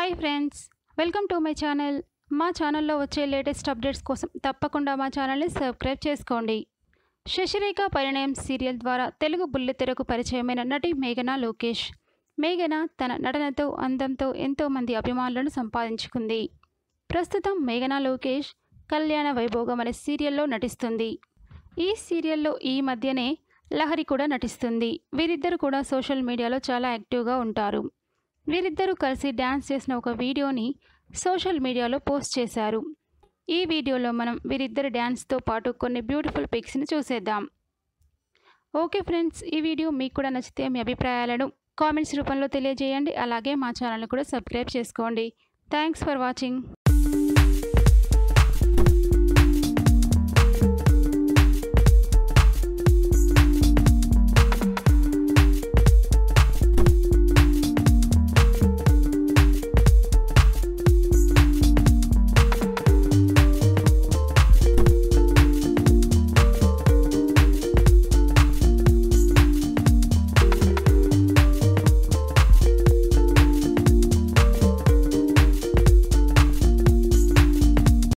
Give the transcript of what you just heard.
Hi friends, welcome to my channel. మా ఛానల్లో వచ్చే లేటెస్ట్ అప్డేట్స్ కోసం తప్పకుండా మా ఛానల్ని సబ్స్క్రైబ్ చేసుకోండి. శశిరేఖ పరిణయం సీరియల్ ద్వారా తెలుగు బుల్లితెరకు పరిచయమైన నటి మేఘనా లోకేష్. మేఘన తన నటనతో, అందంతో ఎంతోమంది అభిమానులను సంపాదించుకుంది. ప్రస్తుతం మేఘనా లోకేష్ కళ్యాణ వైభోగం అనే సీరియల్లో నటిస్తుంది. ఈ సీరియల్లో ఈ మధ్యనే లహరి కూడా నటిస్తుంది. వీరిద్దరు కూడా సోషల్ మీడియాలో చాలా యాక్టివ్గా ఉంటారు. వీరిద్దరూ కలిసి డ్యాన్స్ చేసిన ఒక వీడియోని సోషల్ మీడియాలో పోస్ట్ చేశారు. ఈ వీడియోలో మనం వీరిద్దరి డ్యాన్స్తో పాటు కొన్ని బ్యూటిఫుల్ పిక్స్ని చూసేద్దాం. ఓకే ఫ్రెండ్స్, ఈ వీడియో మీకు కూడా నచ్చితే మీ అభిప్రాయాలను కామెంట్స్ రూపంలో తెలియజేయండి. అలాగే మా ఛానల్ని కూడా సబ్స్క్రైబ్ చేసుకోండి. Thanks for watching.